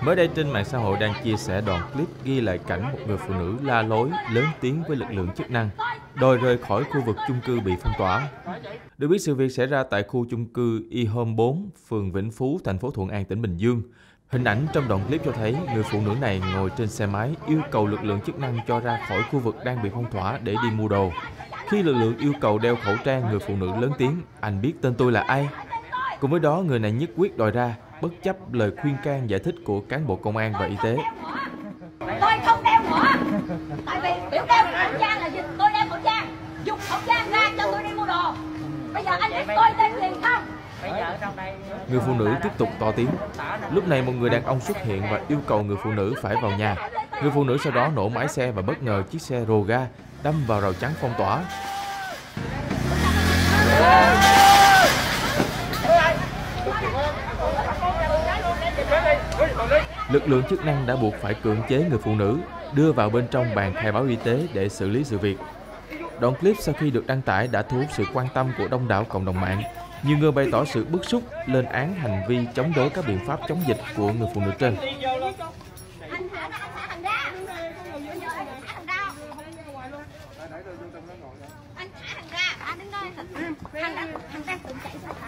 Mới đây trên mạng xã hội đang chia sẻ đoạn clip ghi lại cảnh một người phụ nữ la lối, lớn tiếng với lực lượng chức năng, đòi rời khỏi khu vực chung cư bị phong tỏa. Được biết sự việc xảy ra tại khu chung cư E-Home 4, phường Vĩnh Phú, thành phố Thuận An, tỉnh Bình Dương. Hình ảnh trong đoạn clip cho thấy người phụ nữ này ngồi trên xe máy yêu cầu lực lượng chức năng cho ra khỏi khu vực đang bị phong tỏa để đi mua đồ. Khi lực lượng yêu cầu đeo khẩu trang, người phụ nữ lớn tiếng, "Anh biết tên tôi là ai?" Cùng với đó, người này nhất quyết đòi ra, bất chấp lời khuyên can giải thích của cán bộ công an và y tế. Tôi không đeo nữa, tại vì biểu đeo khẩu trang là gì? Tôi đeo khẩu trang, dùng khẩu trang ra cho tôi đi mua đồ. Bây giờ anh biết tôi tên gì không? Người phụ nữ tiếp tục to tiếng. Lúc này một người đàn ông xuất hiện và yêu cầu người phụ nữ phải vào nhà. Người phụ nữ sau đó nổ máy xe và bất ngờ chiếc xe rồ ga đâm vào rào chắn phong tỏa. Lực lượng chức năng đã buộc phải cưỡng chế người phụ nữ, đưa vào bên trong bàn khai báo y tế để xử lý sự việc. Đoạn clip sau khi được đăng tải đã thu hút sự quan tâm của đông đảo cộng đồng mạng. Nhiều người bày tỏ sự bức xúc, lên án hành vi chống đối các biện pháp chống dịch của người phụ nữ trên. Anh thả thằng ra, anh đứng đây, thằng đang tự chạy ra.